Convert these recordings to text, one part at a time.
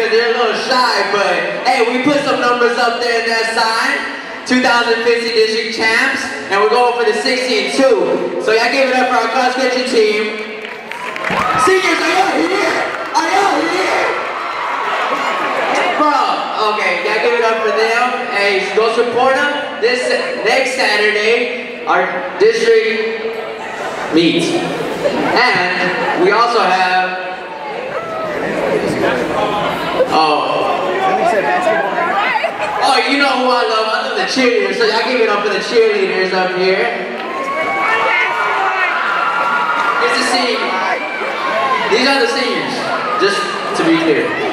because they're a little shy, but hey, we put some numbers up there in that sign. 2015 district champs, and we're going for the 16-2. So y'all give it up for our cross-country team. Seniors, are y'all here? Are y'all here? Bro, okay, y'all give it up for them. Hey, go support them. This next Saturday, our district meets. And we also have, oh, you know who I love? I love the cheerleaders. So y'all give it up for the cheerleaders up here. It's the seniors. These are the seniors, just to be clear.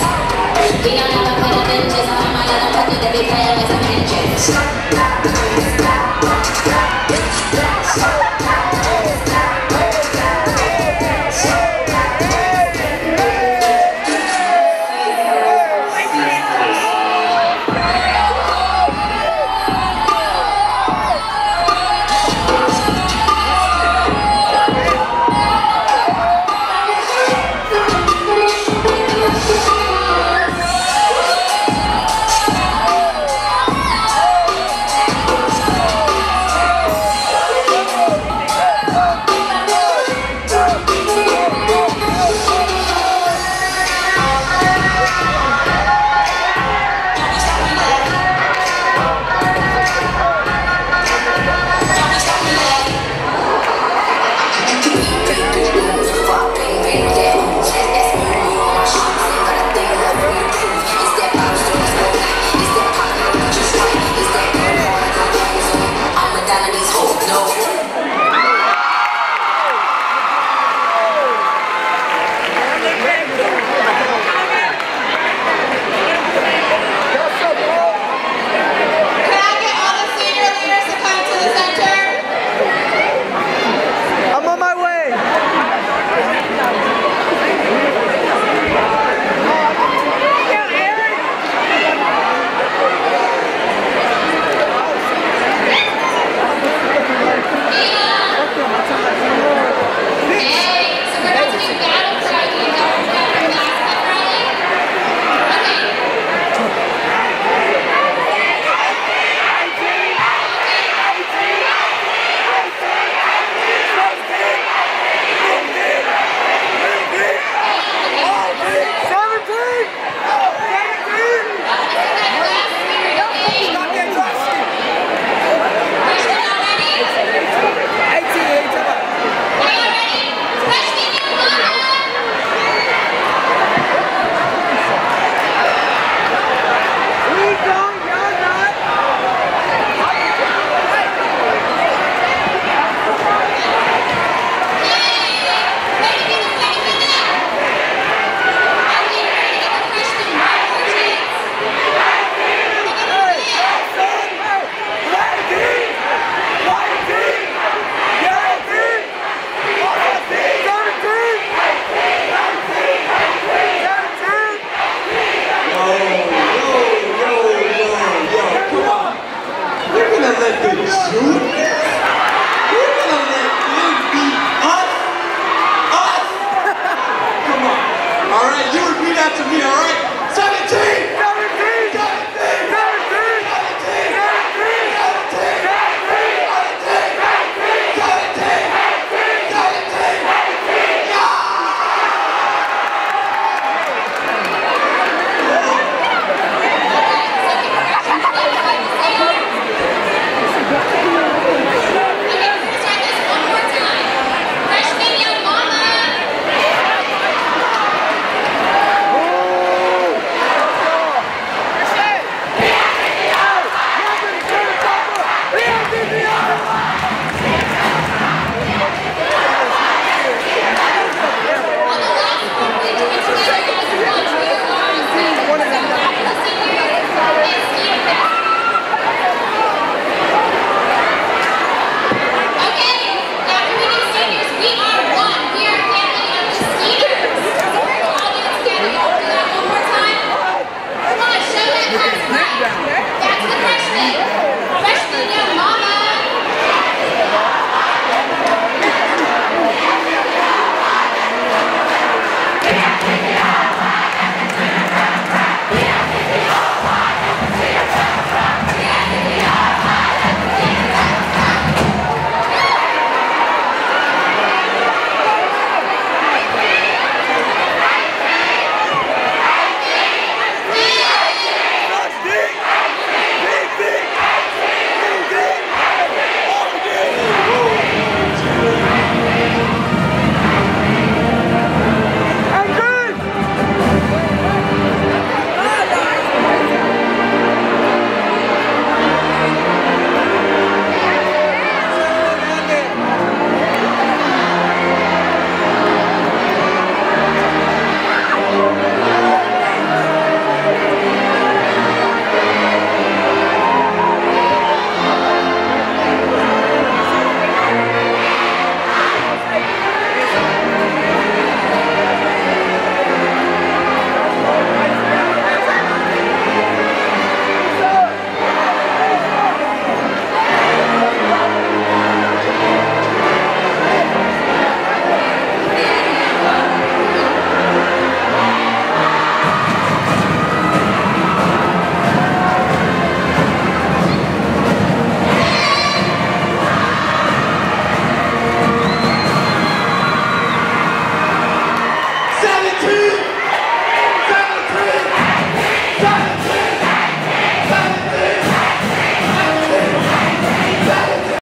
We don't have a put up inches, I'm a little puppy that be playing with some hinges.